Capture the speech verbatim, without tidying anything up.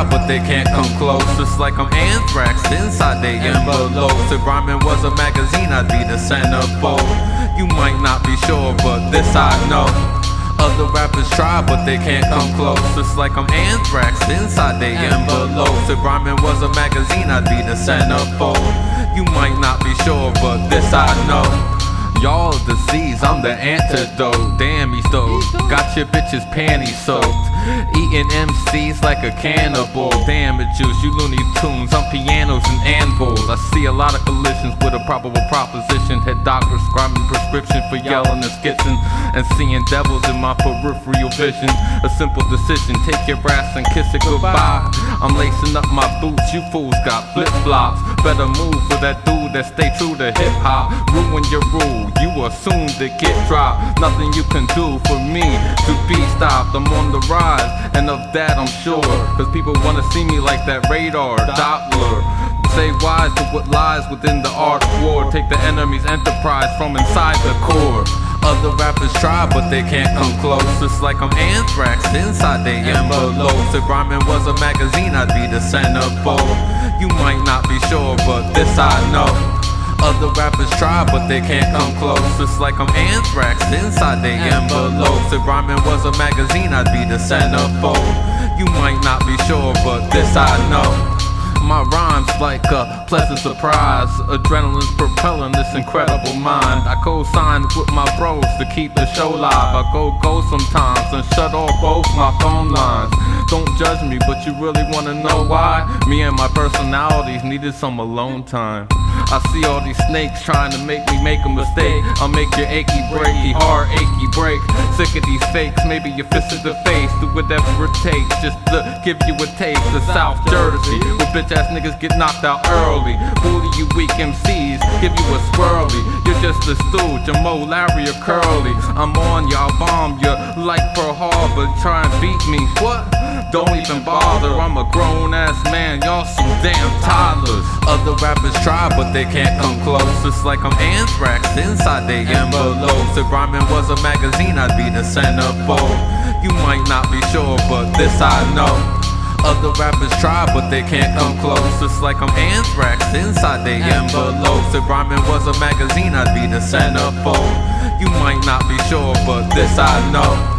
try, but they can't come close. It's like I'm anthrax inside they envelopes. If rhyming was a magazine, I'd be the centerfold. You might not be sure, but this I know. Other rappers try, but they can't come close. It's like I'm anthrax inside they envelopes. If rhyming was a magazine, I'd be the centerfold. You might not be sure, but this I know. Y'all disease, I'm the antidote. Damn, he's dope. Got your bitches panties soaked. Eating M Cs like a cannibal. Damn it, juice, you Looney Tunes. I'm pianos and anvils. I see a lot of collisions with a probable proposition. Head doc prescribing prescription for yelling and skitzing, and seeing devils in my peripheral vision. A simple decision, take your ass and kiss it goodbye. I'm lacing up my boots, you fools got flip-flops. Better move for that dude that stay true to hip-hop. Ruin your rule, you are soon to get dropped. Nothing you can do for me to be stopped. I'm on the rise, and of that I'm sure, cause people wanna see me like that radar Doppler. Say wise to what lies within the art of war. Take the enemy's enterprise from inside the core. Other rappers try, but they can't come close. It's like I'm anthrax inside they envelopes. If rhyming was a magazine, I'd be the centerfold. You might not be sure, but this I know. Other rappers try, but they can't come close. It's like I'm anthrax inside they envelopes. If rhyming was a magazine, I'd be the centerfold. You might not be sure, but this I know. My rhymes like a pleasant surprise. Adrenaline's propelling this incredible mind. I co-sign with my bros to keep the show live. I go go sometimes and shut off both my phone lines. Don't judge me, but you really wanna know why? Me and my personalities needed some alone time. I see all these snakes trying to make me make a mistake. I'll make your achy breaky heart achy break. Sick of these fakes, maybe your fist in the face. Do whatever it takes just to give you a taste of South Jersey, where bitch ass niggas get knocked out early. Bully you weak M Cs, give you a swirly. You're just a stooge, a Mo, Larry, or Curly. I'm on you, I'll bomb you like Pearl Harbor. Try and beat me, what? Don't even bother, I'm a grown ass man, y'all some damn toddlers. Other rappers try, but they can't come close. It's like I'm anthrax inside they envelopes. If rhyming was a magazine, I'd be the centerfold. You might not be sure, but this I know. Other rappers try, but they can't come close. It's like I'm anthrax inside they envelopes. If rhyming was a magazine, I'd be the centerfold. You might not be sure, but this I know.